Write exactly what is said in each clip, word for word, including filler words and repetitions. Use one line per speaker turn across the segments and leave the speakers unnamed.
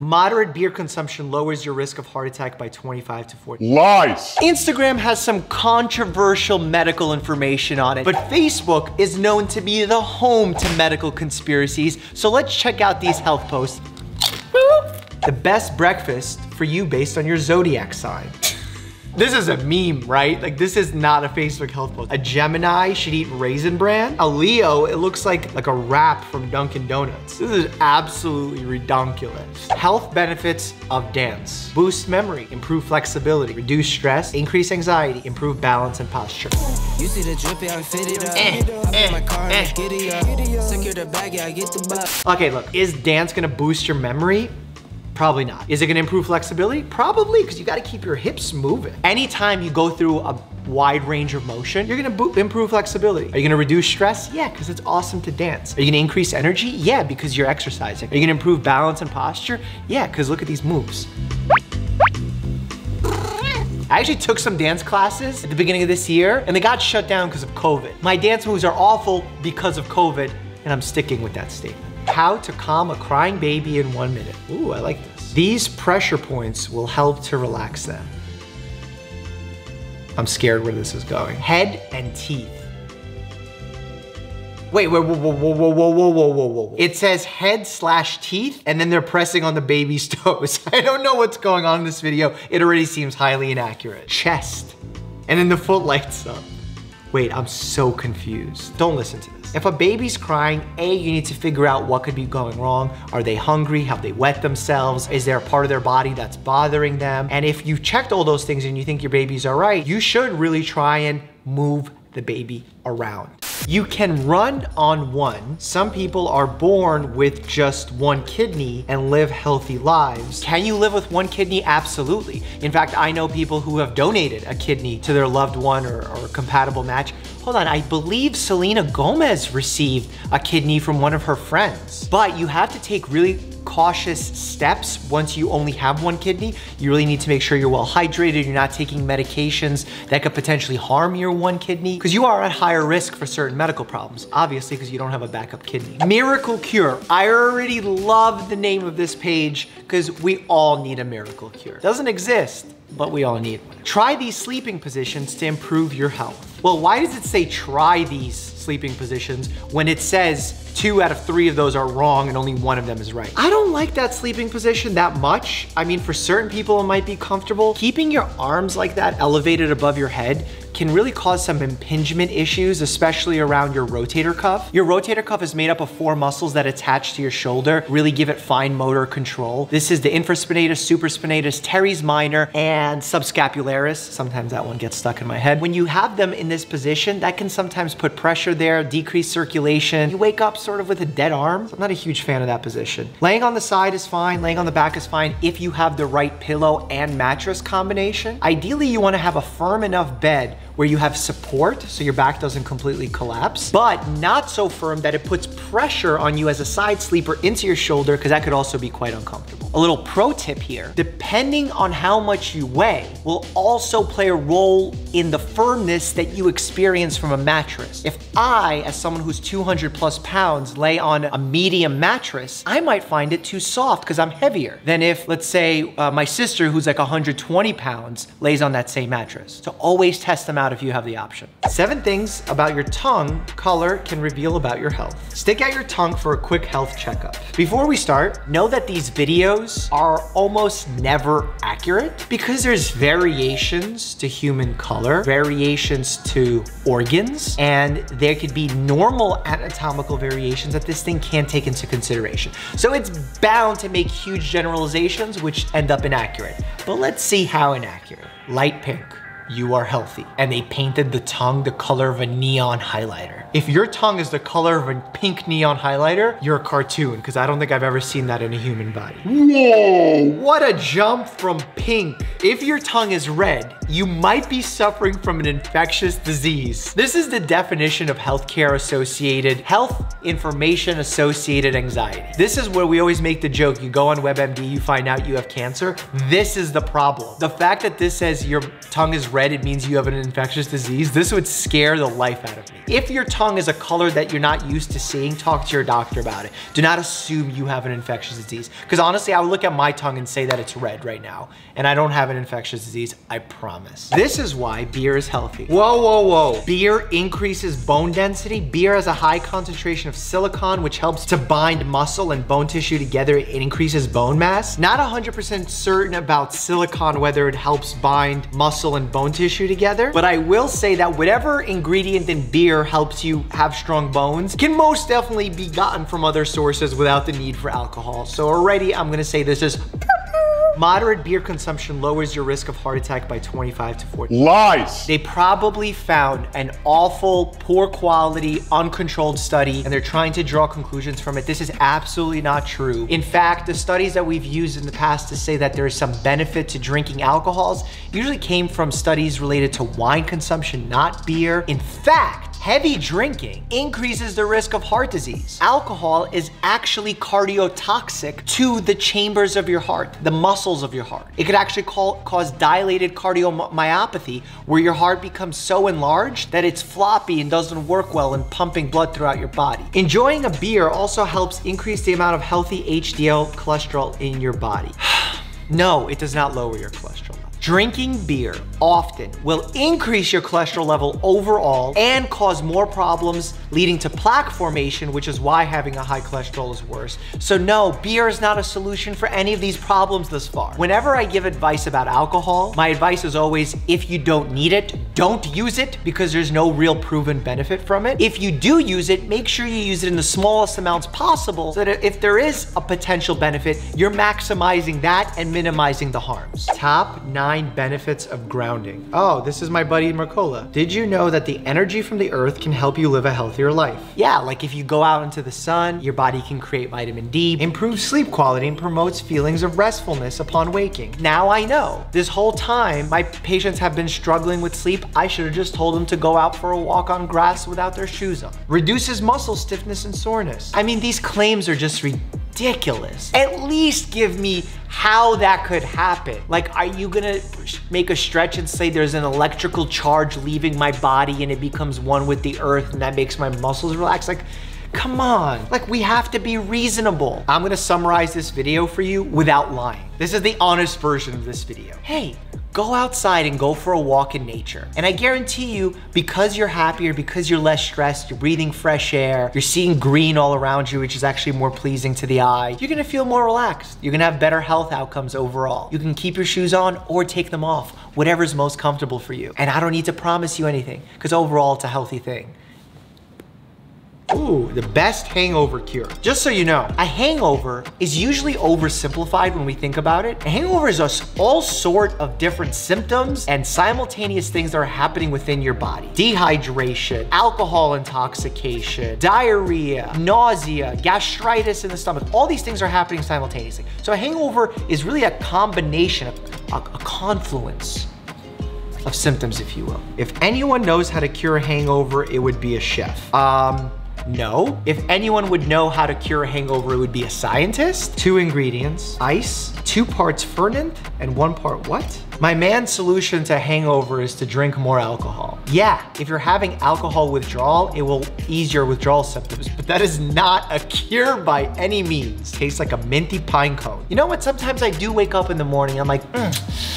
Moderate beer consumption lowers your risk of heart attack by twenty-five to forty.
Lies!
Instagram has some controversial medical information on it, but Facebook is known to be the home to medical conspiracies, so let's check out these health posts. The best breakfast for you based on your zodiac sign. This is a meme, right? Like, this is not a Facebook health post. A Gemini should eat Raisin Bran. A Leo, it looks like, like a wrap from Dunkin' Donuts. This is absolutely redonkulous. Health benefits of dance. Boost memory, improve flexibility, reduce stress, increase anxiety, improve balance and posture.
You see the drippy, I fit it up.
Eh, eh,
my car,
eh.
giddy up. Secure the bag, yeah, I get the bus.
Okay, look, is dance gonna boost your memory? Probably not. Is it gonna improve flexibility? Probably, because you gotta keep your hips moving. Anytime you go through a wide range of motion, you're gonna improve flexibility. Are you gonna reduce stress? Yeah, because it's awesome to dance. Are you gonna increase energy? Yeah, because you're exercising. Are you gonna improve balance and posture? Yeah, because look at these moves. I actually took some dance classes at the beginning of this year, and they got shut down because of COVID. My dance moves are awful because of COVID, and I'm sticking with that statement. How to calm a crying baby in one minute. Ooh, I like this. These pressure points will help to relax them. I'm scared where this is going. Head and teeth. Wait, wait, whoa, whoa, whoa, whoa, whoa, whoa, whoa, whoa, whoa. It says head slash teeth, and then they're pressing on the baby's toes. I don't know what's going on in this video. It already seems highly inaccurate. Chest, and then the foot lights up. Wait, I'm so confused. Don't listen to this. If a baby's crying, A, you need to figure out what could be going wrong. Are they hungry? Have they wet themselves? Is there a part of their body that's bothering them? And if you've checked all those things and you think your baby's all right, you should really try and move the baby around. You can run on one. Some people are born with just one kidney and live healthy lives. Can you live with one kidney? Absolutely. In fact, I know people who have donated a kidney to their loved one or, or a compatible match. Hold on, I believe Selena Gomez received a kidney from one of her friends. But you have to take really cautious steps once you only have one kidney. You really need to make sure you're well hydrated, you're not taking medications that could potentially harm your one kidney, because you are at higher risk for certain medical problems, obviously, because you don't have a backup kidney. Miracle Cure. I already love the name of this page because we all need a miracle cure. Doesn't exist, but we all need one. Try these sleeping positions to improve your health. Well, why does it say try these sleeping positions when it says two out of three of those are wrong and only one of them is right? I don't like that sleeping position that much. I mean, for certain people, it might be comfortable. Keeping your arms like that elevated above your head can really cause some impingement issues, especially around your rotator cuff. Your rotator cuff is made up of four muscles that attach to your shoulder, really give it fine motor control. This is the infraspinatus, supraspinatus, teres minor, and subscapularis. Sometimes that one gets stuck in my head. When you have them in this position, that can sometimes put pressure there, decrease circulation. You wake up sort of with a dead arm. I'm not a huge fan of that position. Laying on the side is fine, laying on the back is fine if you have the right pillow and mattress combination. Ideally, you wanna have a firm enough bed where you have support so your back doesn't completely collapse, but not so firm that it puts pressure on you as a side sleeper into your shoulder, because that could also be quite uncomfortable. A little pro tip here, depending on how much you weigh will also play a role in the firmness that you experience from a mattress. If I, as someone who's two hundred plus pounds, lay on a medium mattress, I might find it too soft because I'm heavier than if, let's say, uh, my sister, who's like one hundred twenty pounds, lays on that same mattress. So always test them out if you have the option. Seven things about your tongue color can reveal about your health. Stick out your tongue for a quick health checkup. Before we start, know that these videos are almost never accurate because there's variations to human color, variations to organs, and there could be normal anatomical variations that this thing can't take into consideration. So it's bound to make huge generalizations which end up inaccurate. But let's see how inaccurate. Light pink. You are healthy. And they painted the tongue the color of a neon highlighter. If your tongue is the color of a pink neon highlighter, you're a cartoon, because I don't think I've ever seen that in a human body. Whoa, what a jump from pink. If your tongue is red, you might be suffering from an infectious disease. This is the definition of healthcare associated, health information associated anxiety. This is where we always make the joke, you go on WebMD, you find out you have cancer. This is the problem. The fact that this says your tongue is red, it means you have an infectious disease. This would scare the life out of me. If your tongue tongue is a color that you're not used to seeing, talk to your doctor about it. Do not assume you have an infectious disease. Because honestly, I would look at my tongue and say that it's red right now. And I don't have an infectious disease, I promise. This is why beer is healthy. Whoa, whoa, whoa. Beer increases bone density. Beer has a high concentration of silicon, which helps to bind muscle and bone tissue together. It increases bone mass. Not one hundred percent certain about silicon, whether it helps bind muscle and bone tissue together, but I will say that whatever ingredient in beer helps you have strong bones can most definitely be gotten from other sources without the need for alcohol. So already I'm gonna say this is moderate beer consumption lowers your risk of heart attack by twenty-five to forty.
Lies!
They probably found an awful, poor quality, uncontrolled study, and they're trying to draw conclusions from it. This is absolutely not true. In fact, the studies that we've used in the past to say that there is some benefit to drinking alcohols usually came from studies related to wine consumption, not beer. In fact, heavy drinking increases the risk of heart disease. Alcohol is actually cardiotoxic to the chambers of your heart, the muscles of your heart. It could actually call, cause dilated cardiomyopathy, where your heart becomes so enlarged that it's floppy and doesn't work well in pumping blood throughout your body. Enjoying a beer also helps increase the amount of healthy H D L cholesterol in your body. No, it does not lower your cholesterol level. Drinking beer often will increase your cholesterol level overall and cause more problems, leading to plaque formation, which is why having a high cholesterol is worse. So no, beer is not a solution for any of these problems thus far. Whenever I give advice about alcohol, my advice is always, if you don't need it, don't use it, because there's no real proven benefit from it. If you do use it, make sure you use it in the smallest amounts possible, so that if there is a potential benefit, you're maximizing that and minimizing the harms. Top nine benefits of grounding. Oh, this is my buddy Mercola. Did you know that the energy from the earth can help you live a healthier life? Yeah, like if you go out into the sun, your body can create vitamin D, improve sleep quality, and promotes feelings of restfulness upon waking. Now I know. This whole time, my patients have been struggling with sleep. I should have just told them to go out for a walk on grass without their shoes on. Reduces muscle stiffness and soreness. I mean, these claims are just ridiculous. At least give me how that could happen. Like, are you gonna make a stretch and say there's an electrical charge leaving my body and it becomes one with the earth and that makes my muscles relax? Like, come on. Like, we have to be reasonable. I'm gonna summarize this video for you without lying. This is the honest version of this video. Hey, go outside and go for a walk in nature. And I guarantee you, because you're happier, because you're less stressed, you're breathing fresh air, you're seeing green all around you, which is actually more pleasing to the eye, you're gonna feel more relaxed. You're gonna have better health outcomes overall. You can keep your shoes on or take them off, whatever's most comfortable for you. And I don't need to promise you anything, because overall it's a healthy thing. Ooh, the best hangover cure. Just so you know, a hangover is usually oversimplified when we think about it. A hangover is all sort of different symptoms and simultaneous things that are happening within your body. Dehydration, alcohol intoxication, diarrhea, nausea, gastritis in the stomach. All these things are happening simultaneously. So a hangover is really a combination, a, a confluence of symptoms, if you will. If anyone knows how to cure a hangover, it would be a chef. Um, No. If anyone would know how to cure a hangover, it would be a scientist. Two ingredients, ice, two parts Fernand, and one part what? My man's solution to hangover is to drink more alcohol. Yeah, if you're having alcohol withdrawal, it will ease your withdrawal symptoms, but that is not a cure by any means. Tastes like a minty pine cone. You know what? Sometimes I do wake up in the morning, I'm like, mm.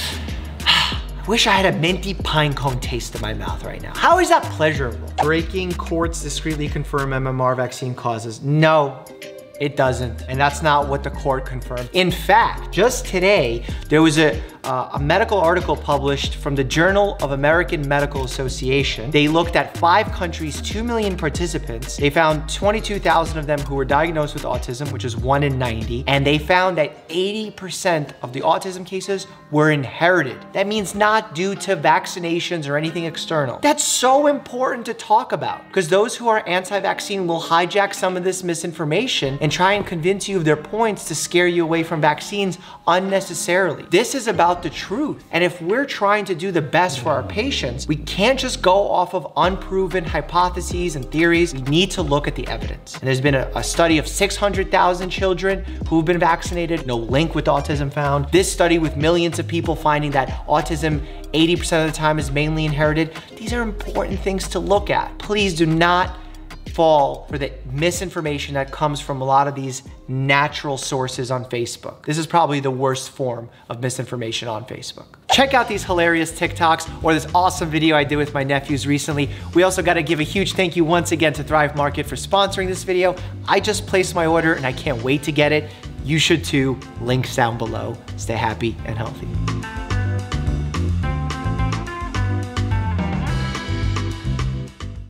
Wish I had a minty pine cone taste in my mouth right now. How is that pleasurable? Breaking courts discreetly confirm M M R vaccine causes. No, it doesn't. And that's not what the court confirmed. In fact, just today, there was a, uh, a medical article published from the Journal of American Medical Association. They looked at five countries, two million participants. They found twenty-two thousand of them who were diagnosed with autism, which is one in ninety. And they found that eighty percent of the autism cases were inherited. That means not due to vaccinations or anything external. That's so important to talk about, because those who are anti-vaccine will hijack some of this misinformation and try and convince you of their points to scare you away from vaccines unnecessarily. This is about the truth. And if we're trying to do the best for our patients, we can't just go off of unproven hypotheses and theories. We need to look at the evidence. And there's been a, a study of six hundred thousand children who've been vaccinated, no link with autism found. This study with millions of people finding that autism eighty percent of the time is mainly inherited. These are important things to look at. Please do not fall for the misinformation that comes from a lot of these natural sources on Facebook. This is probably the worst form of misinformation on Facebook. Check out these hilarious TikToks or this awesome video I did with my nephews recently. We also got to give a huge thank you once again to Thrive Market for sponsoring this video. I just placed my order and I can't wait to get it. You should too. Links down below. Stay happy and healthy.